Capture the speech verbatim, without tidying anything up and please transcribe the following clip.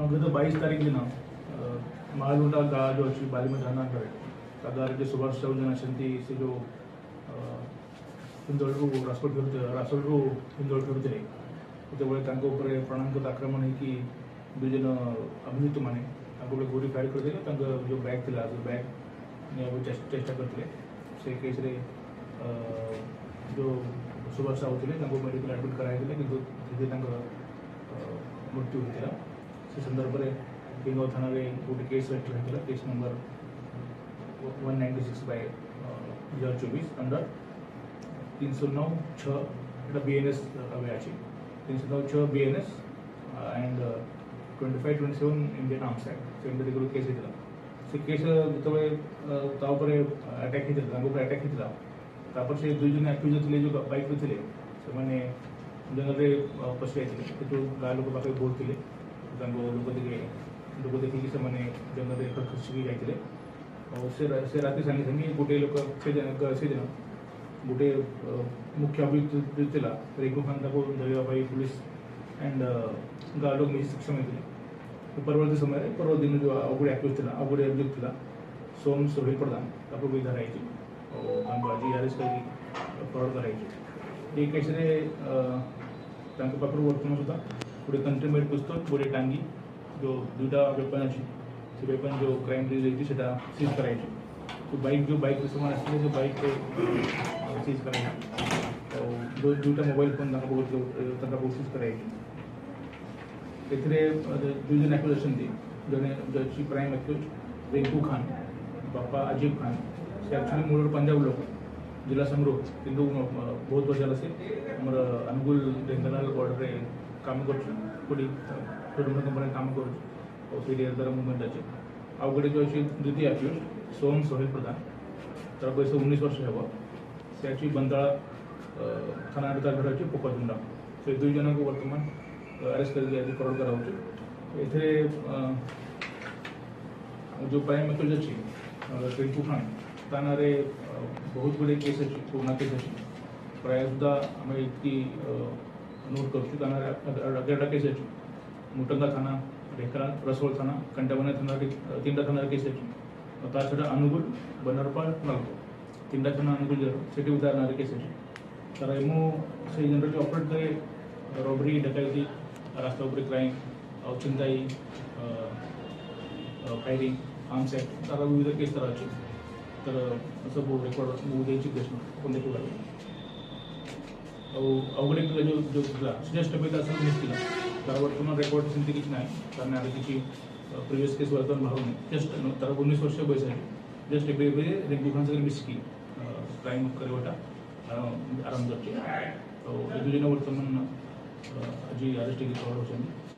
गत बाईस तारीख दिन महालुंडा गाँ जो अच्छी बालीम थाना करे गाँव जो सुभाष साहू जन अच्छे से जो हिंदोल रासोल रासोल हिंदोल फेरुले जो प्राणांगत आक्रमण होगी दुईजन अभियुक्त मैंने गोली फायर करते जो बैग थी बैग चेष्टा करते से केस रे जो सुभाष साहू थे मेडिकल एडमिट कराई कि मृत्यु होता से संदर्भ में बेंगाल थाना गोटे केस रजिस्टर होता case number one ninety six by हजार चौबीस अंडर तीन सौ नौ छः बी एन एस अच्छी तीन सौ नौ छः B N S and twenty five twenty seven Indian Arms Act से केस होता से केस जो अटैक होता अटैक होता से दुई जन एक्यूज थे जो बाइक रे थे से जंगल में पशि जाते जो गाँ लोक पाखे बहुत थे लोक देखे लोक देखिए से जंगल में खसकी जाते से राति सांगे सांगे गोटे लोक से दिन गोटे मुख्य अभियुक्त जो था रेगू खान धरवाई पुलिस एंड गाँ लोग मिली सक्षम होते परवर्ती समय परवर्त दिन जो आ गोटे एक्यूज था आ गोटे अभियुक्त था सोम सोहेल प्रधान भी धराई आज अरेस्ट कर फरवर्ड कराई केस पाखर वर्तमान सुधा गोटे कंट्रीमेड पिस्तल गोटे टांगी जो दुईटा वेपन अच्छी से वेपन जो क्राइम रिलेटेड से सीज कराई तो बाइक जो बाइक से आसते जो बाइक सीज कराई और दुईटा मोबाइल फोन बहुत सीज कराई दुईजन एक्यूज अच्छा जड़े अच्छी प्राइम एक्यूज रिंकू खान बापा अजीब खान से एक्चुअली मूल पंजाब लोक जिला संग्रोह किंतु बहुत वर्ष से आमर अनुगुल ढेंकानाल बॉर्डर काम करोटी कंपनी काम कर तार मुवमेंट अच्छे आउ गए जो अच्छी द्वितीय एक्यूज सोम सोहेल प्रधान तार बयस उन्नीस वर्ष हे से एक्चुअली बंताला थाना तार घर अच्छे पोकजुंडा से दुई जन को वर्तमान अरेस्ट कर फरवर्ड करा जो प्राइम एक्यूज अच्छी रिंकू खान ताना बहुत गुड़े केस अच्छी पुराना केस अच्छी प्राय सुधा आम ये नोट कर केस अच्छी मुटंगा थाना ढेंकानाल रसोल थाना कंटाबना थाना तीन थाना केस अच्छी ता छड़ा अनुगुल बनरपाल नलको तीन थाना अनुगुल से उदाहरण केस अच्छी तार एमो से जनरली ऑपरेट करे रॉबरी डकैती रास्ता उपर क्राइम चिंताई फायरिंग आर्म्स एक्ट तार विविध केस तार अच्छी तर सब रेकर्ड मुझे केस देखा आउ गए जो जो सुजस्ट अभी मिस थी तार बर्तमान रेकर्ड सेमती किसी ना तार आगे किसी प्रिवियस केस बर्तमान बाहर नहीं जस्ट तार उन्नीस वर्ष बयस है जस्ट एबे रिंकू खान से मिस की क्राइम करवाटा आरंभ कर तो दुजन बर्तमान आज अरेस्ट फरवर्ड होती।